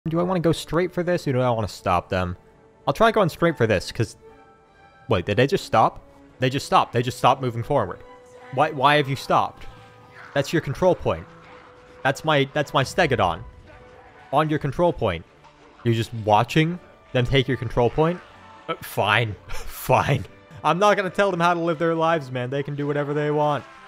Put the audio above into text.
Do I want to go straight for this, or do I want to stop them? I'll try going straight for this, because... Wait, did they just stop? They just stopped. They just stopped moving forward. Why have you stopped? That's your control point. That's my Stegodon. On your control point. You're just watching them take your control point? Fine. Fine. I'm not gonna tell them how to live their lives, man. They can do whatever they want.